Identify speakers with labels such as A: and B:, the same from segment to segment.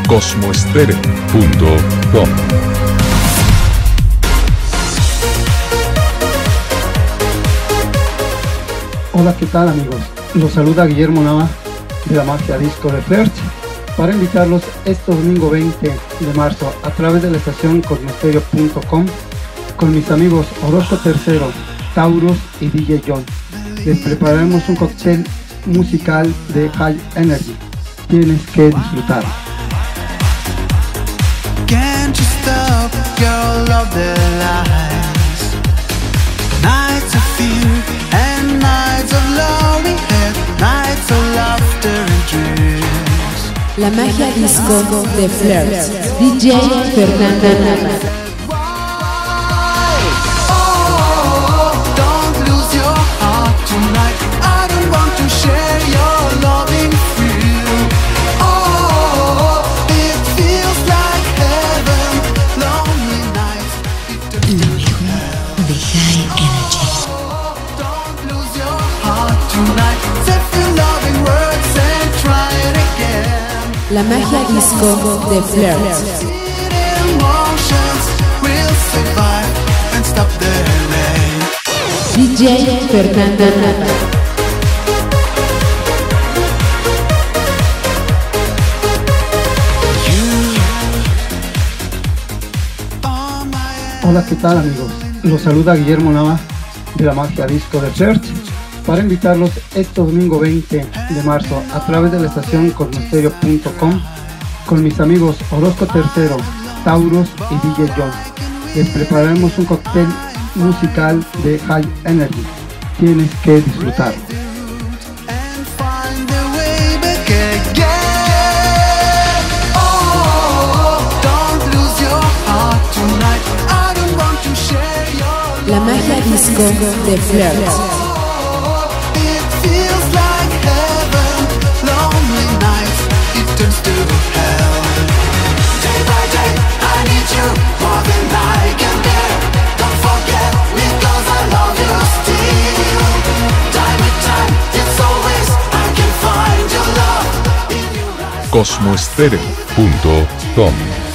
A: cosmoestereo.com.
B: Hola, ¿qué tal amigos? Los saluda Guillermo Nava de la Magia Disco de Flirt para invitarlos este domingo 20 de marzo a través de la estación cosmoestereo.com con mis amigos Orozco III, Taurus y DJ John. Les prepararemos un cóctel musical de High Energy. Tienes que disfrutar.
C: Can't you stop your love the lies? Nights of fear and nights of lonely head, nights of laughter and dreams.
D: La magia disco de Flirt, DJ Fernanda Nava.
C: Oh, don't lose your heart tonight. I don't want to share your loving thrill. Oh, it feels like heaven. Lonely nights.
D: Lo mejor de High Energy.
C: Don't lose your heart tonight. Say your loving words and try it again.
D: La magia disco de Flirt.
C: Emotions will survive and stop the delay.
D: DJ Fernanda Nava.
B: Hola, ¿qué tal amigos? Los saluda Guillermo Nava de la Magia Disco de Flirt para invitarlos este domingo 20 de marzo a través de la estación cosmoestereo.com con mis amigos Orozco III, Taurus y DJ John. Les prepararemos un cóctel musical de High Energy. Tienes que disfrutar.
D: La magia disco de Flirt.
A: cosmoestereo.com.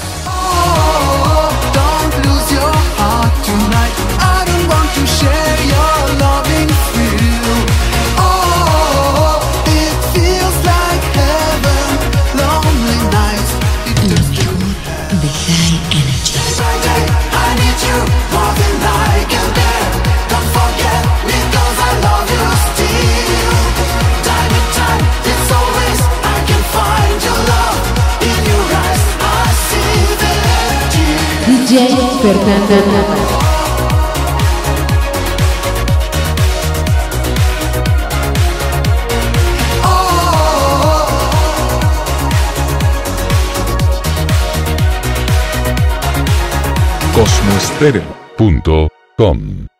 D: DJ Fernanda Nava.
A: cosmoestereo.com.